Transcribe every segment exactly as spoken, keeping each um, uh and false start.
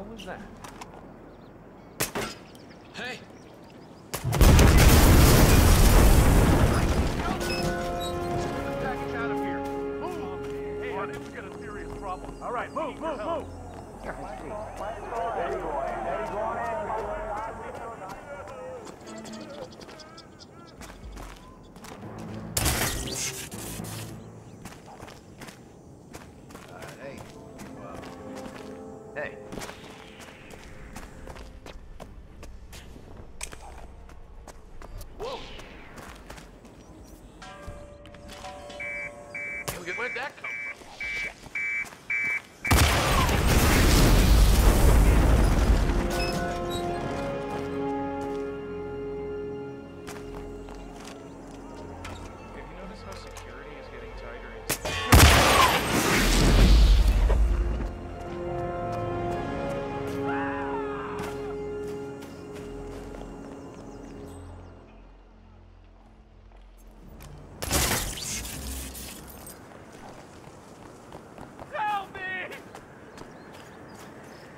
was that? Hey! Package out of here. Move! Hey, I think we got a serious problem. All right, move, move, move! Hey. Whoa! Where'd that come from? Have you noticed how security is getting tighter and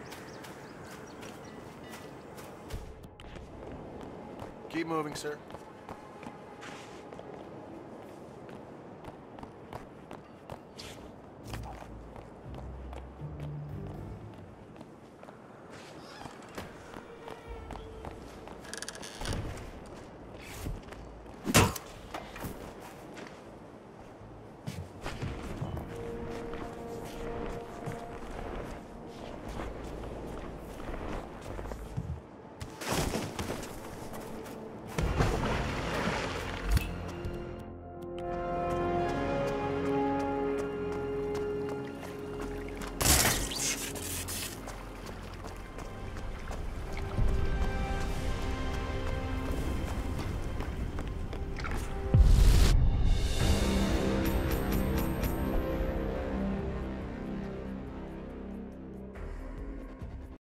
Keep moving, sir.